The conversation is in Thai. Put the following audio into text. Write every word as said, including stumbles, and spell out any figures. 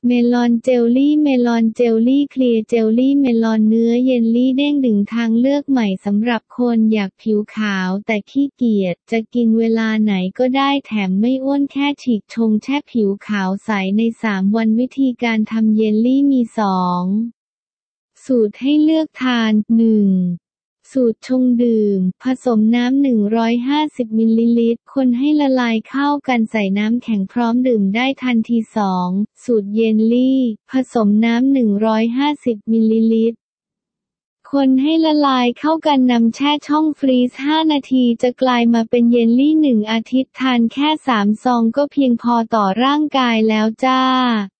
เมลอนเจลลี่เมลอนเจลลี่เคลียร์เจลลี่เมลอนเนื้อเยลลี่เด้งดึงทางเลือกใหม่สำหรับคนอยากผิวขาวแต่ขี้เกียจจะกินเวลาไหนก็ได้แถมไม่อ้วนแค่ฉีกชงแช่ผิวขาวใสในสามวันวิธีการทำเยลลี่มีสองสูตรให้เลือกทาน หนึ่งสูตรชงดื่มผสมน้ำหนึ่งร้อยห้าสิบมิลลิลิตรคนให้ละลายเข้ากันใส่น้ำแข็งพร้อมดื่มได้ทันทีสองสูตรเยลลี่ผสมน้ำหนึ่งร้อยห้าสิบมิลลิลิตรคนให้ละลายเข้ากันนำแช่ช่องฟรีซห้านาทีจะกลายมาเป็นเยลลี่หนึ่งอาทิตย์ทานแค่สามซองก็เพียงพอต่อร่างกายแล้วจ้า